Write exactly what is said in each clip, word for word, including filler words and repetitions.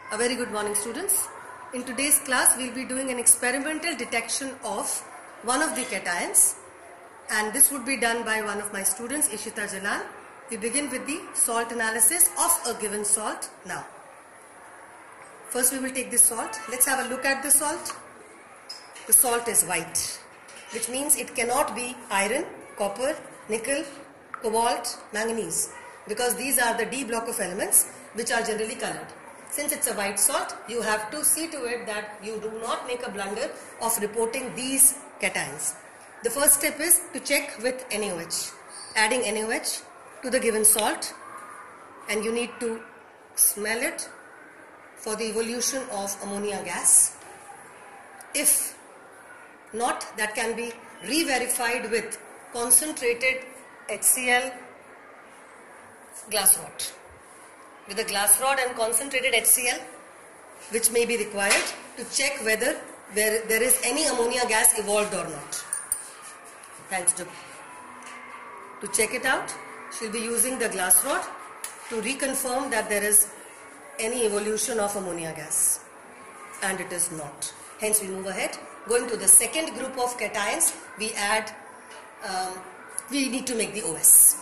A very good morning, students. In today's class we will be doing an experimental detection of one of the cations, and this would be done by one of my students, Ishita Jalan. We begin with the salt analysis of a given salt now. First we will take the salt. Let's have a look at the salt. The salt is white, which means it cannot be iron, copper, nickel, cobalt, manganese, because these are the D block of elements which are generally colored. Since it's a white salt, you have to see to it that you do not make a blunder of reporting these cations. The first step is to check with N A O H. Adding N A O H to the given salt, and you need to smell it for the evolution of ammonia gas. If not, that can be re-verified with concentrated H C l glass rod. With a glass rod and concentrated H C l, which may be required to check whether there, there is any ammonia gas evolved or not. Thanks to to check it out, she will be using the glass rod to reconfirm that there is any evolution of ammonia gas, and it is not. Hence we move ahead. Going to the second group of cations, we add, um, we need to make the O S.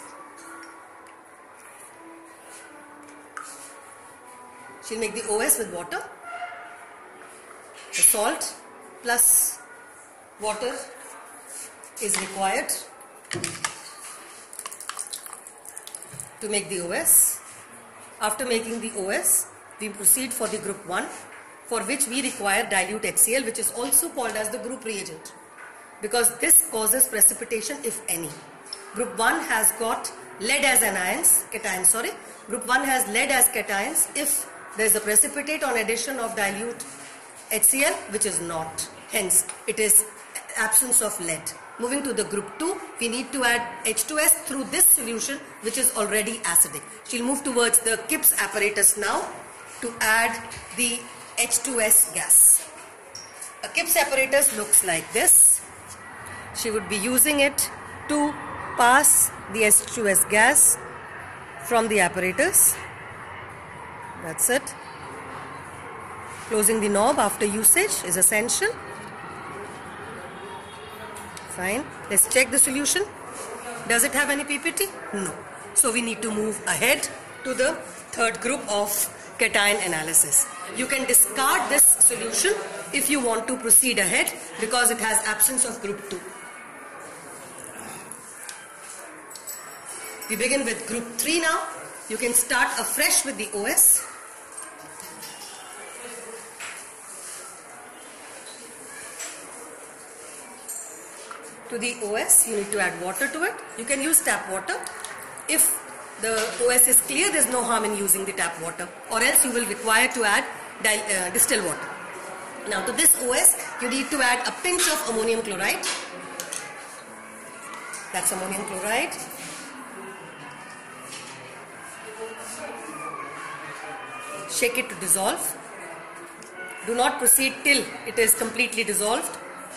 She'll make the O S with water. The salt plus water is required to make the O S. After making the O S, we proceed for the group one, for which we require dilute H C l, which is also called as the group reagent, because this causes precipitation if any. Group one has got lead as anions, cations, sorry. Group one has lead as cations if there is a precipitate on addition of dilute H C l, which is not. Hence, it is absence of lead. Moving to the group two, we need to add H two S through this solution, which is already acidic. She'll move towards the Kipps apparatus now to add the H two S gas. A Kipps apparatus looks like this. She would be using it to pass the H two S gas from the apparatus. That's it. Closing the knob after usage is essential. Fine. Let's check the solution. Does it have any P P T? No. So we need to move ahead to the third group of cation analysis. You can discard this solution if you want to proceed ahead, because it has absence of group two. We begin with group three now. You can start afresh with the O S. To the O S, you need to add water to it. You can use tap water. If the O S is clear, there is no harm in using the tap water, or else you will require to add uh, distilled water. Now to this O S, you need to add a pinch of ammonium chloride. That's ammonium chloride. Shake it to dissolve. Do not proceed till it is completely dissolved.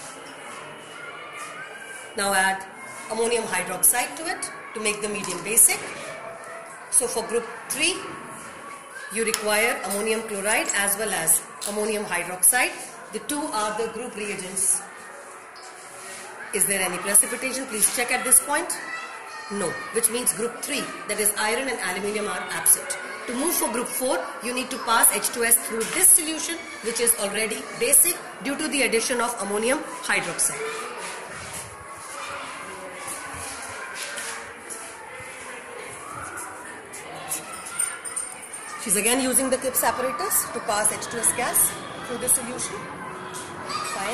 Now add ammonium hydroxide to it to make the medium basic. So for group three, you require ammonium chloride as well as ammonium hydroxide. The two are the group reagents. Is there any precipitation? Please check at this point. No, which means group three, that is iron and aluminium, are absent. To move for group four, you need to pass H two S through this solution, which is already basic due to the addition of ammonium hydroxide. She's again using the Kipps apparatus to pass H two S gas through the solution. Fine.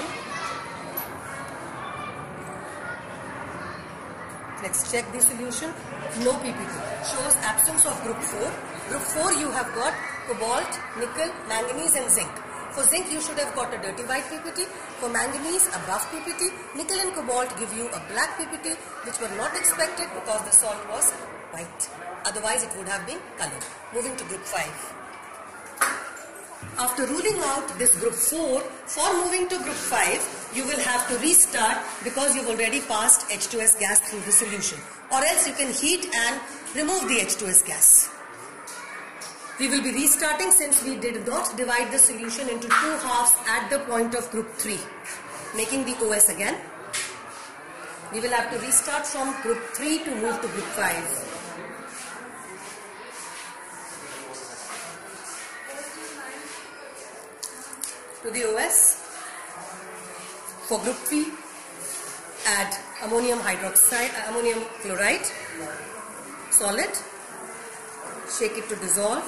Let's check the solution. No P P T. Shows absence of group four. Group four, you have got cobalt, nickel, manganese and zinc. For zinc, you should have got a dirty white P P T. For manganese, a buff P P T. Nickel and cobalt give you a black P P T, which were not expected because the salt was white. Otherwise, it would have been colored. Moving to group five. After ruling out this group four, for moving to group five, you will have to restart because you've already passed H two S gas through the solution. Or else you can heat and remove the H two S gas. We will be restarting since we did not divide the solution into two halves at the point of group three. Making the O S again. We will have to restart from group three to move to group five. To the O S. For group three, add ammonium hydroxide, uh, ammonium chloride, solid. Shake it to dissolve.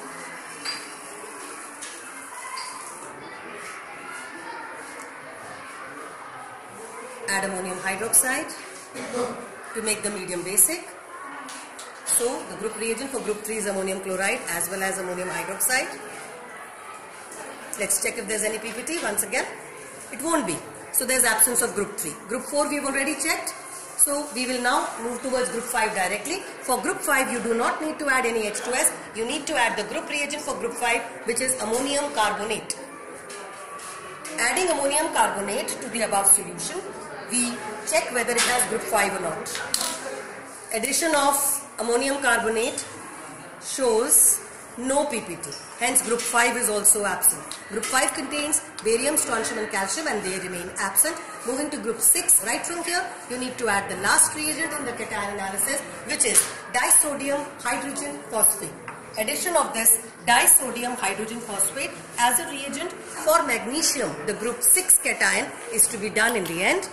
Add ammonium hydroxide to make the medium basic. So the group reagent for group three is ammonium chloride as well as ammonium hydroxide. Let's check if there's any P P T once again. It won't be. So there's absence of group three. Group four we've already checked. So we will now move towards group five directly. For group five you do not need to add any H two S. You need to add the group reagent for group five, which is ammonium carbonate. Adding ammonium carbonate to the above solution, we check whether it has group five or not. Addition of ammonium carbonate shows no P P T. Hence group five is also absent. Group five contains barium, strontium and calcium, and they remain absent. Moving to group six, right from here, you need to add the last reagent in the cation analysis, which is disodium hydrogen phosphate. Addition of this disodium hydrogen phosphate as a reagent for magnesium, the group six cation, is to be done in the end.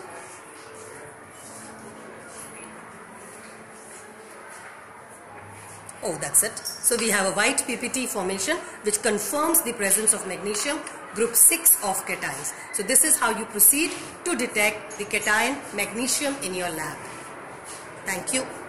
Oh, that's it. So we have a white P P T formation which confirms the presence of magnesium, group six of cations. So this is how you proceed to detect the cation magnesium in your lab. Thank you.